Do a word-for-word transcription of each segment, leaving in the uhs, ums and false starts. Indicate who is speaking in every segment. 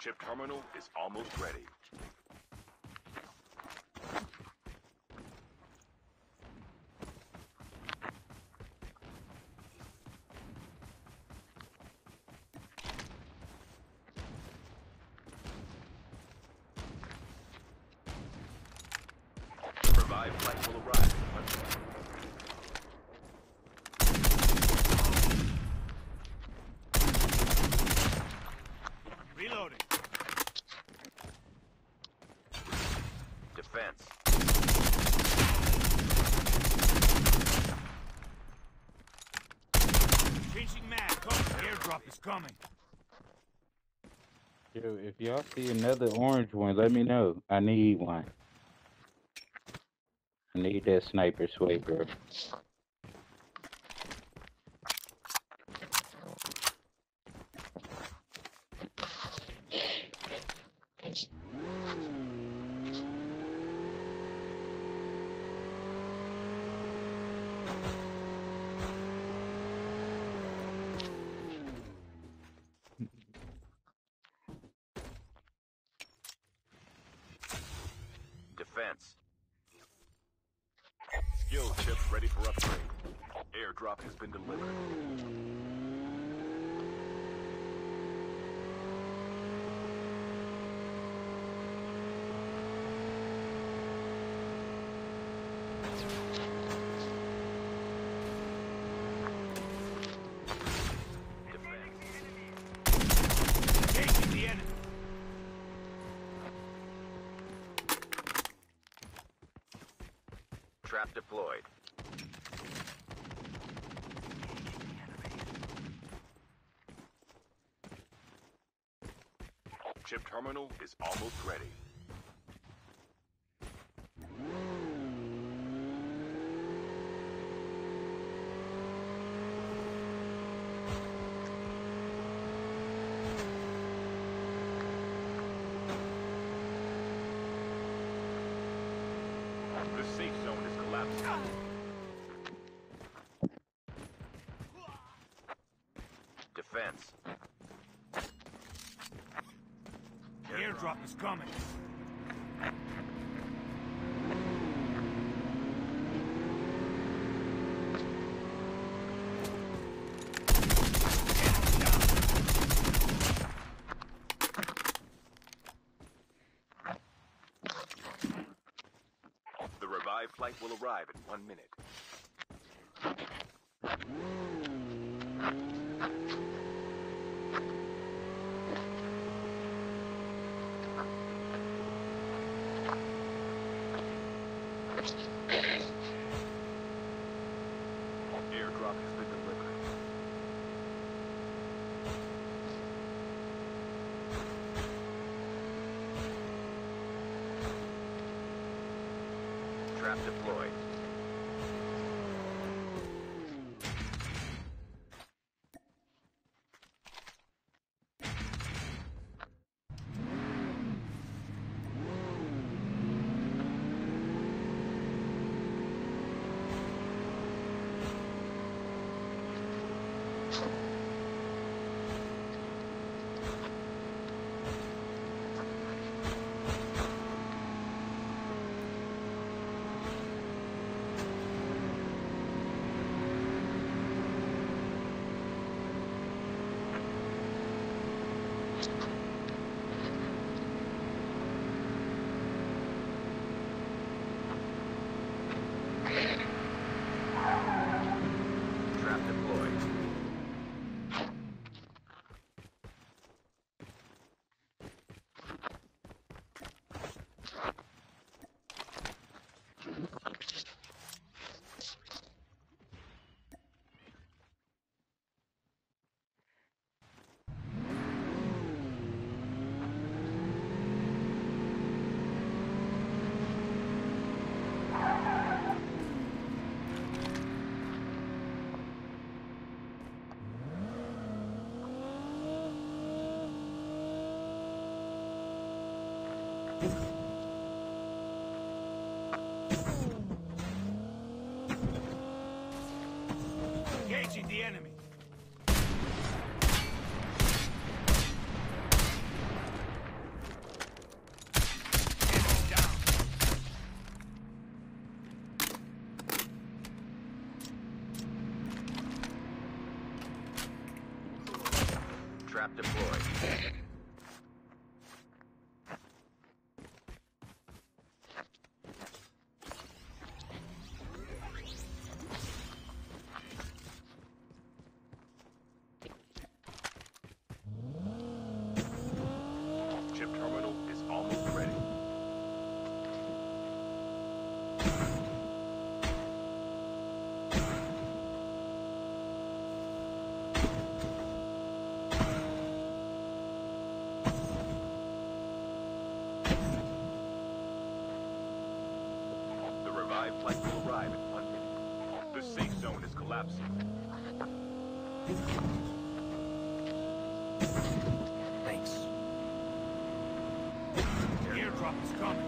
Speaker 1: Chip terminal is almost ready. Revived flight will arrive.
Speaker 2: Reloading.
Speaker 1: Defense.
Speaker 2: Changing mag. Cover. Airdrop is coming.
Speaker 3: Yo, if y'all see another orange one, let me know. I need one. I need that sniper swiper.
Speaker 1: Defense. Skill chips ready for upgrade. Airdrop has been delivered.
Speaker 2: Chasing the enemy.
Speaker 1: Trap deployed. Chip terminal is almost ready. The safe zone is collapsing. Defense.
Speaker 2: Airdrop is coming.
Speaker 1: The revived flight will arrive in one minute. Airdrop has been delivered. Trap deployed.
Speaker 4: Trap deployed.
Speaker 1: Chip terminal is almost ready. The revived flight will arrive in one minute. The safe zone is collapsing.
Speaker 2: Thanks. Airdrop is coming.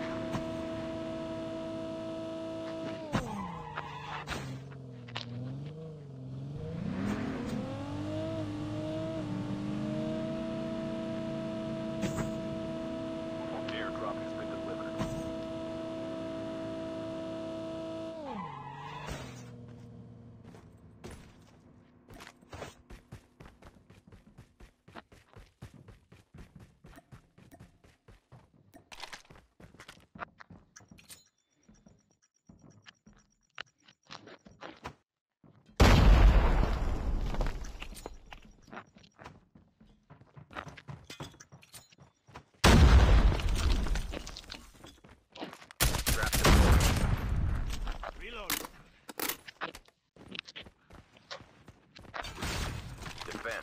Speaker 1: Airdrop has been delivered.
Speaker 4: Trap deployed.
Speaker 2: Reload.
Speaker 4: Defense.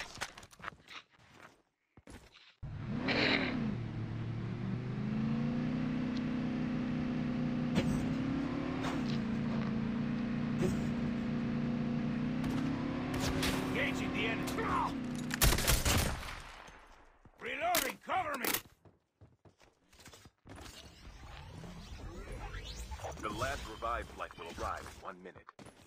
Speaker 2: Engaging the enemy. Reloading. Cover me.
Speaker 1: The last revived flight will arrive in one minute.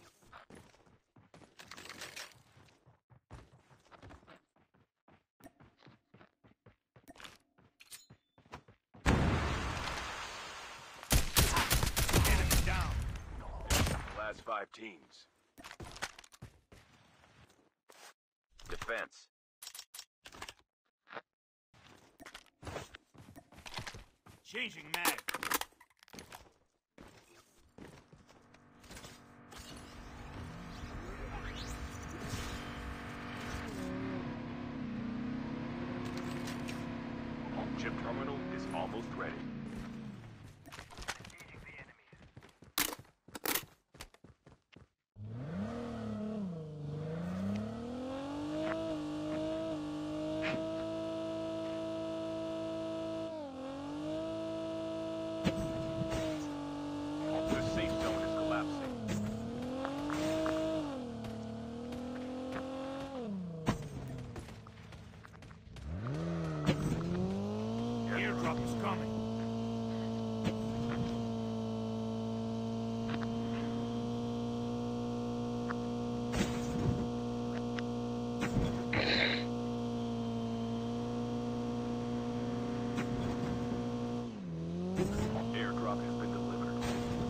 Speaker 2: Enemy down.
Speaker 1: Last five teams.
Speaker 4: Defense.
Speaker 2: Changing mag.
Speaker 1: Chip terminal is almost ready. The safe zone is collapsing.
Speaker 2: Airdrop is coming.
Speaker 1: Airdrop has been delivered.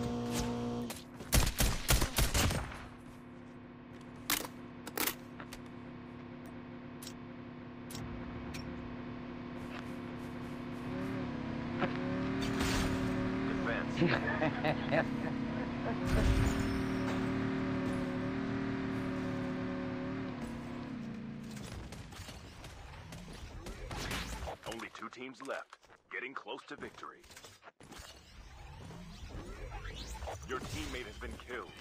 Speaker 4: Defense.
Speaker 1: Only two teams left, getting close to victory. Your teammate has been killed.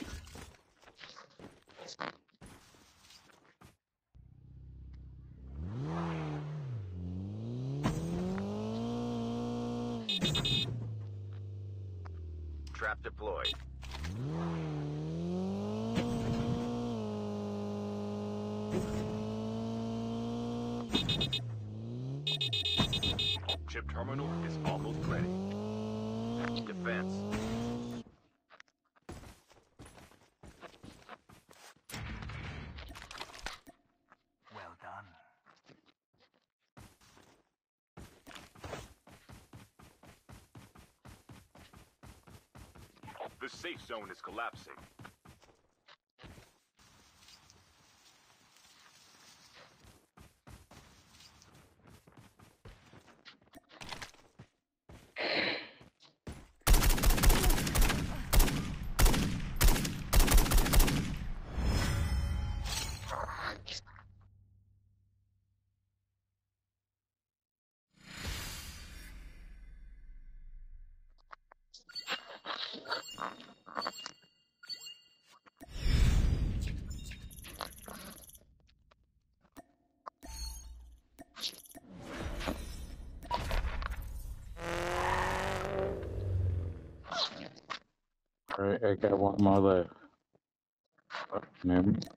Speaker 4: Trap deployed.
Speaker 1: Chip terminal is almost ready.
Speaker 4: Defense.
Speaker 2: Well done.
Speaker 1: The safe zone is collapsing.
Speaker 3: Alright, I got one more left. Remember?